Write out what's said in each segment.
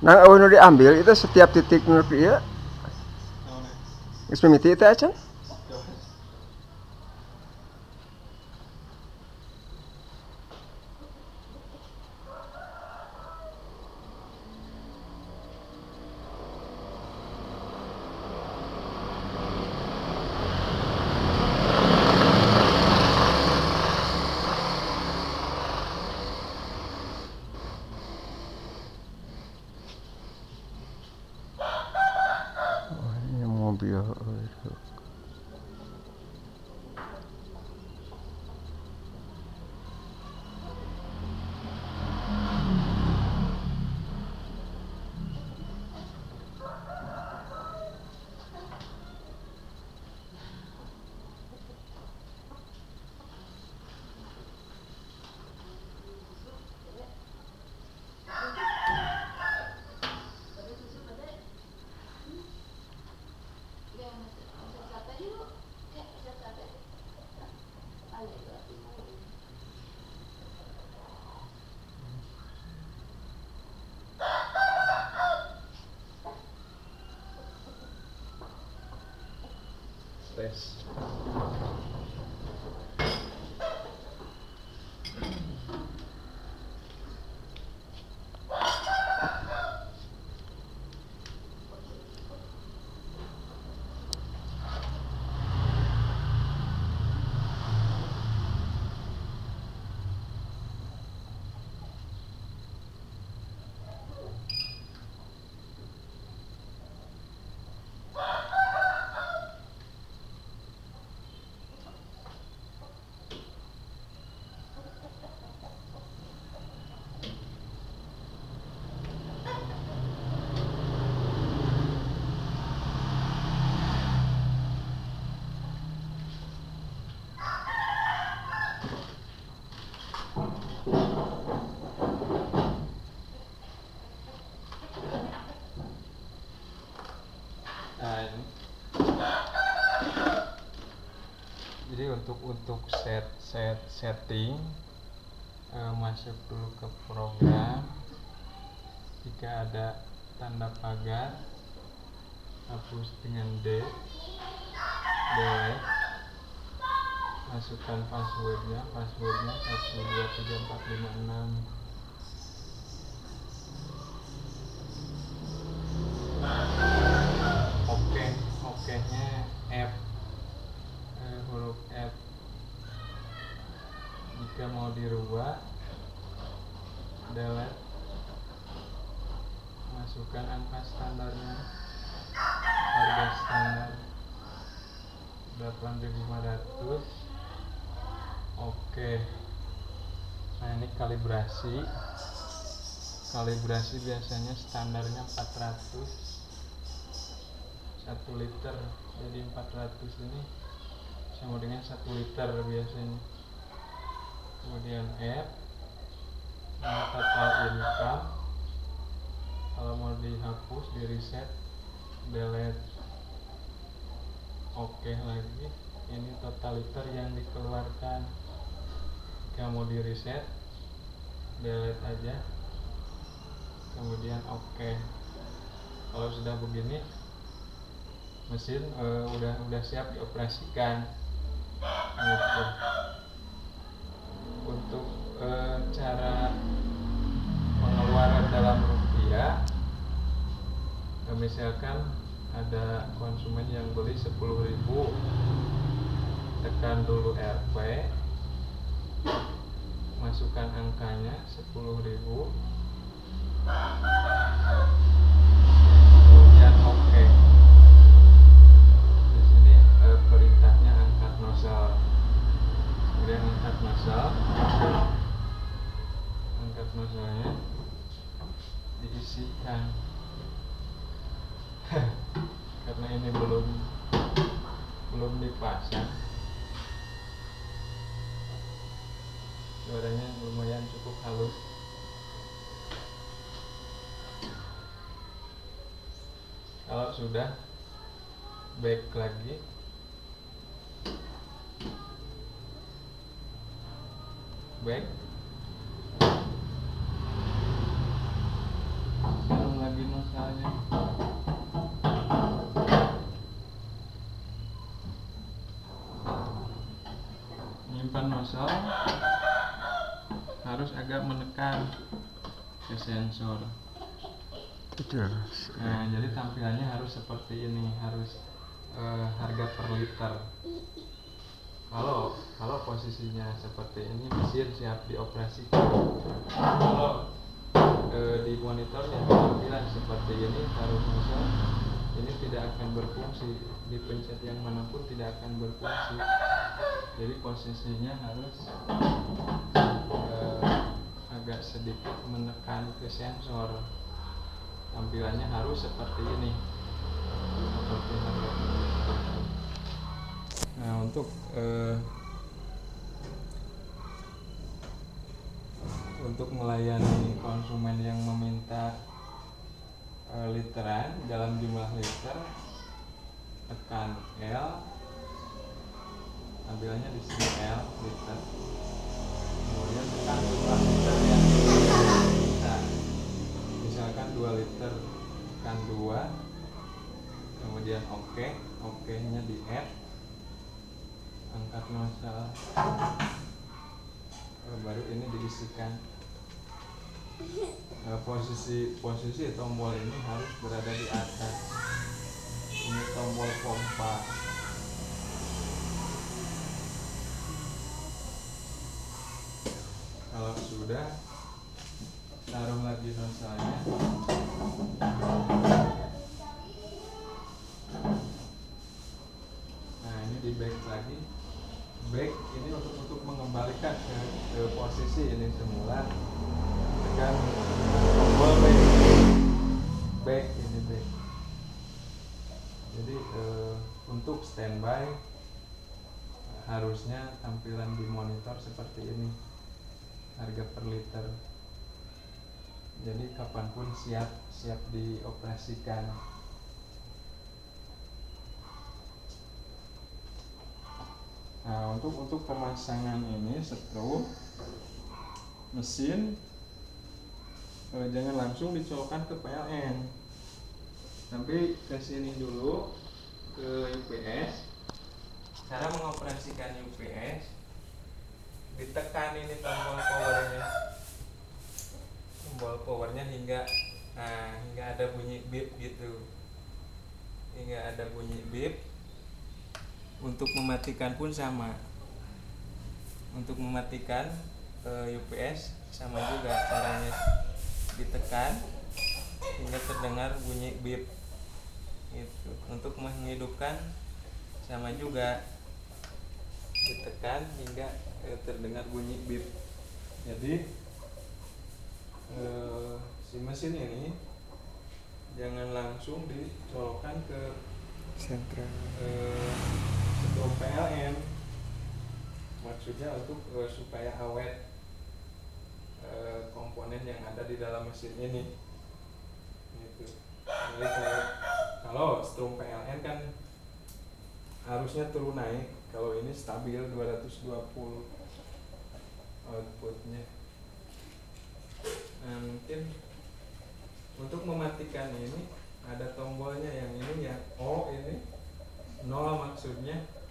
Nang eueuh nu diambil itu setiap titik nu ieu geus mimiti teh acan. Mobil tes. Nah, ini. Jadi untuk setting masuk dulu ke program. Jika ada tanda pagar, hapus dengan delete, masukkan passwordnya 123456. Oke nya F, huruf F. Jika mau dirubah, delete, masukkan angka standarnya, harga standar 8.500. Oke. Nah, ini kalibrasi biasanya standarnya 400, 1 liter, jadi 400 ini sama dengan 1 liter biasanya. Kemudian F, total income, kalau mau dihapus, di reset, delete. Oke lagi, ini total liter yang dikeluarkan. Jika mau di reset, delete aja, kemudian oke. Kalau sudah begini, mesin udah siap dioperasikan gitu. Untuk cara pengeluaran dalam rupiah, misalkan ada konsumen yang beli 10.000, tekan dulu RP, masukkan angkanya 10.000, kemudian oke. Di sini perintahnya angkat nozzle, kemudian angkat nozzle-nya diisikan. Karena ini belum dipasang, suaranya lumayan cukup halus. Kalau sudah, back lagi, belum lagi misalnya menyimpan nozzle harus agak menekan ke sensor. Nah, jadi tampilannya harus seperti ini, harus harga per liter. Kalau posisinya seperti ini, mesin siap dioperasikan. Kalau di monitornya tampilan seperti ini, taruh nozzle, ini tidak akan berfungsi, dipencet yang manapun tidak akan berfungsi. Jadi posisinya harus agak sedikit menekan ke sensor. Tampilannya harus seperti ini, seperti harga. Nah, untuk melayani konsumen yang meminta literan dalam jumlah liter, tekan L, tampilannya di sini L liter, kemudian tekan jumlah liter yang kita, misalkan 2 liter, tekan 2, kemudian OK nya di add, angkat nozzle, baru ini diisikan. Posisi tombol ini harus berada di atas. Ini tombol pompa. Kalau sudah, taruh lagi nozzle-nya. Nah, ini di back lagi. Back ini untuk mengembalikan ke posisi ini semula. Tekan tombol back ini back. Jadi untuk standby harusnya tampilan di monitor seperti ini, harga per liter. Jadi kapanpun siap dioperasikan. Nah, untuk pemasangan ini setelah mesin jangan langsung dicolokkan ke PLN, tapi ke sini dulu ke UPS. Cara mengoperasikan UPS, ditekan ini tombol powernya hingga ada bunyi beep gitu, hingga ada bunyi beep. Untuk mematikan pun sama. Untuk mematikan UPS sama juga caranya, ditekan hingga terdengar bunyi beep. Itu. Untuk menghidupkan sama juga, ditekan hingga terdengar bunyi beep. Jadi si mesin ini jangan langsung dicolokkan ke sentral setrum PLN, maksudnya untuk supaya awet komponen yang ada di dalam mesin ini gitu. Jadi kalau setrum PLN kan harusnya turun naik, kalau ini stabil 220 outputnya. Nah, mungkin untuk mematikan ini ada tombolnya, yang ini ya O, ini 0 maksudnya.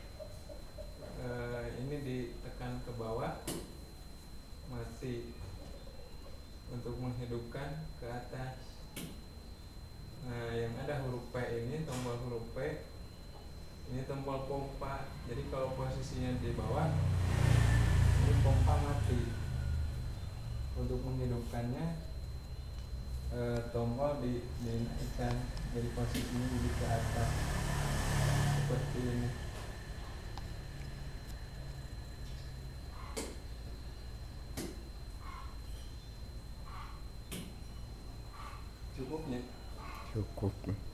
Ini ditekan ke bawah, mati. Untuk menghidupkan ke atas. Nah, yang ada huruf P ini, tombol huruf P, ini tombol pompa. Jadi kalau posisinya di bawah, ini pompa mati. Untuk menghidupkannya, tombol dinaikkan, jadi posisinya di ke atas seperti ini. Cukup ya? Cukup.